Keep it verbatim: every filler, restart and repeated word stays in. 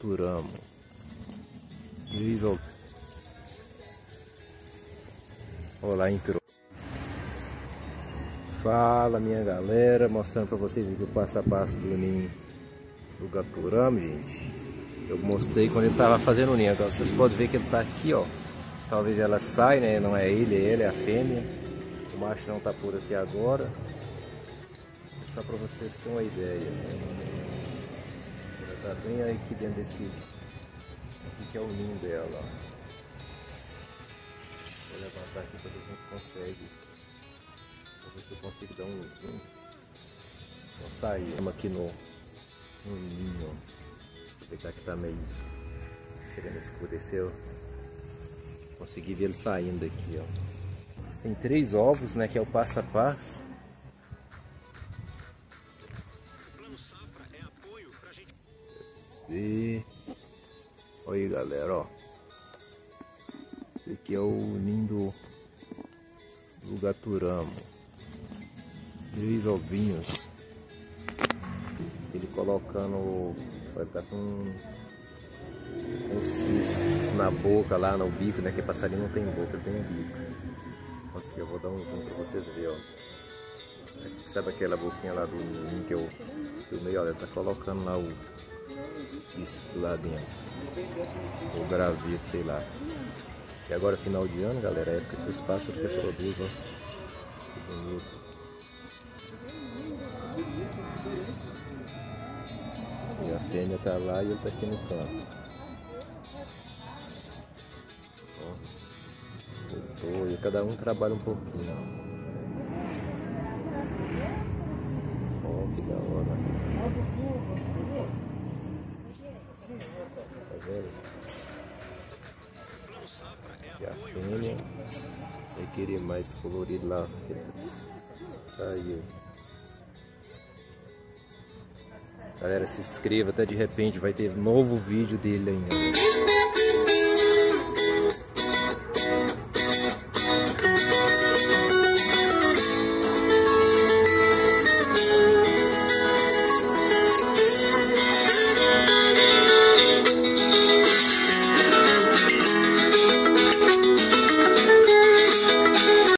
gaturamo. Olha lá, entrou. Fala, minha galera, mostrando pra vocês aqui o passo a passo do ninho do gaturamo, gente. Eu mostrei quando ele tava fazendo o ninho. Agora vocês podem ver que ele tá aqui, ó. Talvez ela saia, né? Não é ele, é ele, é a fêmea. O macho não tá por aqui agora. Só pra vocês terem uma ideia. Ela tá bem aqui dentro desse... Aqui que é o ninho dela, ó. Vou levantar aqui pra ver se a gente consegue. Vou ver se eu consigo dar um zoom. Vamos sair. Estamos aqui no, no ninho, ó. Vou pegar que tá meio querendo escurecer, ó. Consegui ver ele saindo daqui, ó. Tem três ovos, né? Que é o passo a passo. E olha aí, galera, ó. Esse aqui é o ninho do, do gaturamo. Três ovinhos. Ele colocando, vai estar com um cisco na boca, lá no bico, né? Que passarinho não tem boca, tem bico. Aqui, eu vou dar um zoom pra vocês verem, ó. Sabe aquela boquinha lá do ninho que eu filmei? Olha, ele tá colocando lá o cisco lá dentro. O graveto, sei lá. E agora, final de ano, galera, é a época que os pássaros reproduzem, ó. Que bonito. E a fêmea tá lá e ele tá aqui no canto. Ó, voltou, e cada um trabalha um pouquinho. Ó, que da hora. Tá vendo? E a fêmea vai querer mais colorido lá. Saiu. Galera, se inscreva, até de repente vai ter novo vídeo dele ainda.